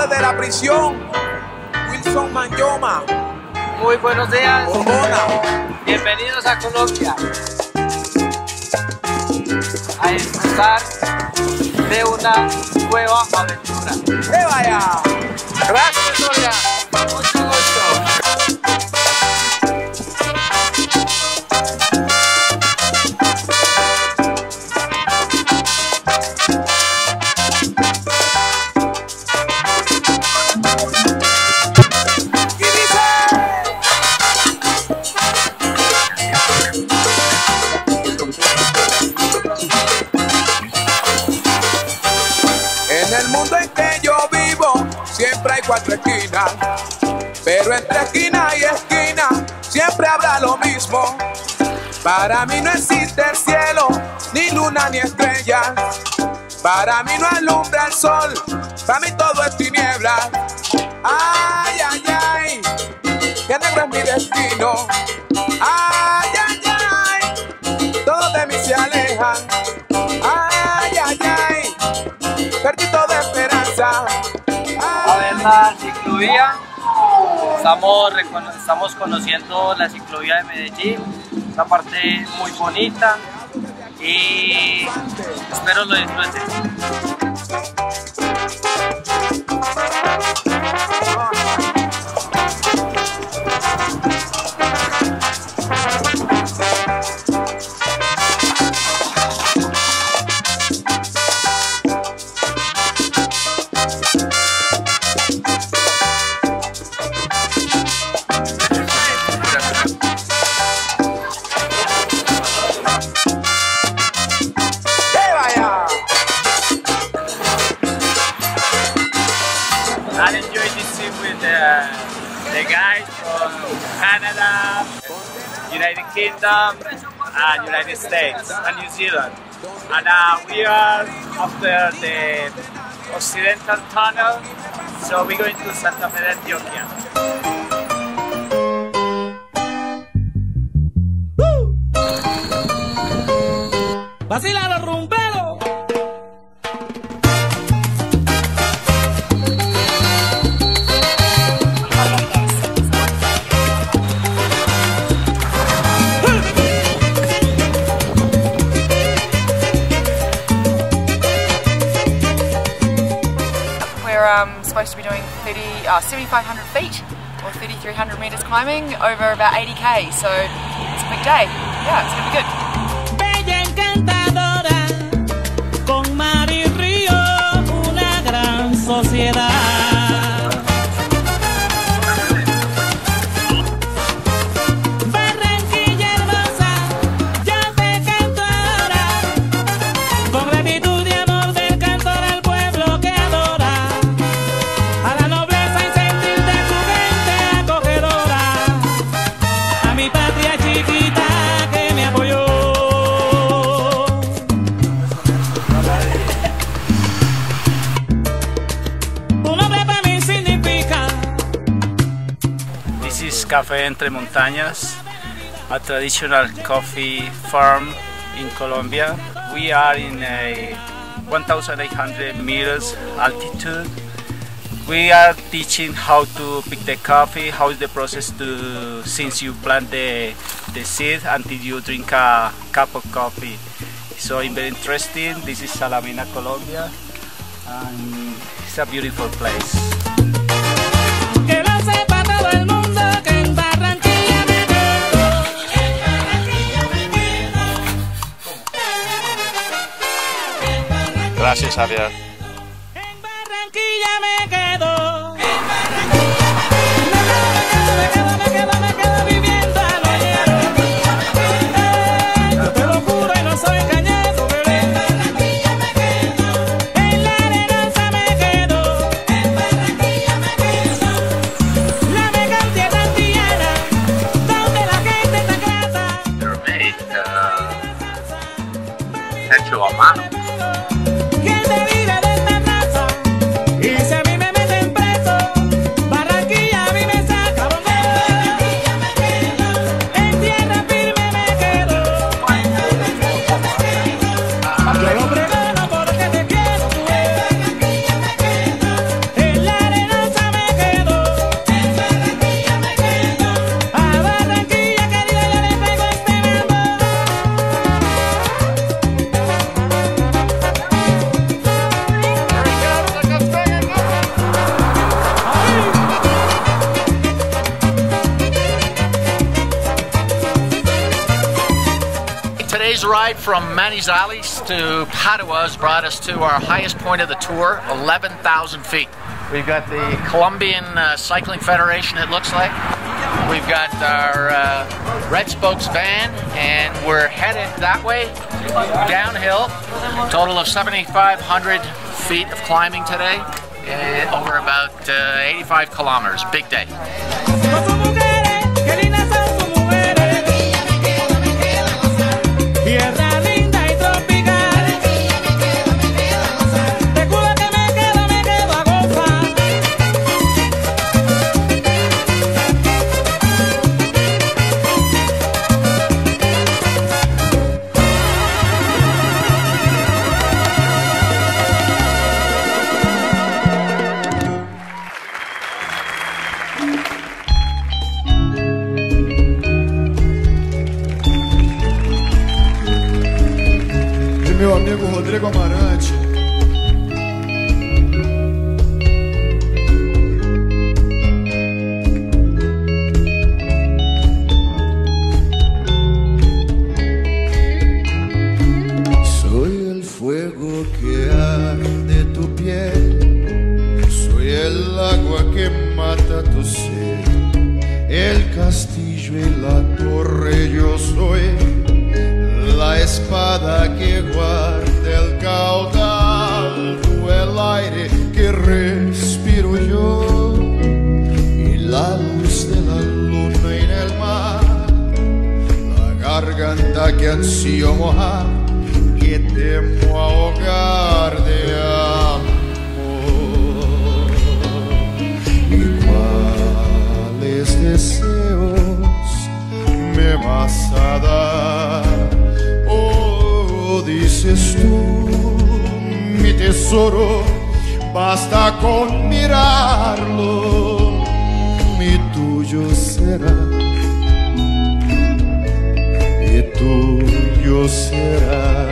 desde la prisión, Wilson Manyoma. Muy buenos días. Bogota. Bienvenidos a Colombia. A disfrutar de una nueva aventura. ¡Que vaya! Gracias, Soria. Mucho gusto. En el mundo en que yo vivo siempre hay cuatro esquinas, pero entre esquina y esquina siempre habrá lo mismo. Para mí no existe el cielo, ni luna ni estrellas. Para mí no alumbra el sol, para mí todo es tinieblas. Ay, ay, ay, qué negro es mi destino. Ay, ay, ay, todos de mí se alejan. Ay, ay, ay, perdí toda esperanza. A ver la ciclovía. Estamos conociendo la ciclovía de Medellín, una parte muy bonita y espero lo disfruten. I enjoyed this trip with the guys from Canada, United Kingdom, and United States, and New Zealand. And we are after the Occidental Tunnel, so we're going to Santa Fe de Antioquia. ¡Vacila los rumberos! We're supposed to be doing 7,500 feet or 3,300 meters climbing over about 80k, so it's a big day. Yeah, it's gonna be good. Bella encantadora, con mar y río, una gran sociedad. Barranquilla hermosa, yo te canto ahora, con gratitud y amor del cantor al pueblo que adora, a la nobleza y sentir de su gente acogedora, a mi patria chiquita que me apoyó. This is Café Entre Montañas, a traditional coffee farm in Colombia. We are in a 1,800 meters altitude. We are teaching how to pick the coffee, how is the process since you plant the seed until you drink a cup of coffee. So it's very interesting. This is Salamina, Colombia, and it's a beautiful place. Que lo sepa todo el mundo que en Barranquilla me quedo. En Barranquilla me quedo. Gracias, Javier. En Barranquilla me quedo. Me quedo viviendo a lo lleno. Yo te lo juro y no soy cañero, bebé. En Barranquilla me quedo. En la arenosa me quedo. En Barranquilla me quedo. La mega tierra antillana, donde la gente está grata. They're made hecho a mano. ¿Quién te vive de esta raza? Y si a mí me meten preso. ride from Manizales to Padua has brought us to our highest point of the tour, 11,000 feet. We've got the Colombian Cycling Federation, it looks like. We've got our Redspokes van, and we're headed that way, downhill. Total of 7,500 feet of climbing today, over about 85 kilometers. Big day. Meu amigo Rodrigo Amarante. Soy el fuego que arde tu piel, soy el agua que mata tu sed, el castillo y la torre yo soy, la espada que guarda el caudal, tú el aire que respiro yo, y la luz de la luna en el mar, la garganta que ansío mojar, que temo ahogar de amor. ¿Y cuáles deseos me vas a dar? Dices tú, mi tesoro, basta con mirarlo, mi tuyo será, y tuyo será.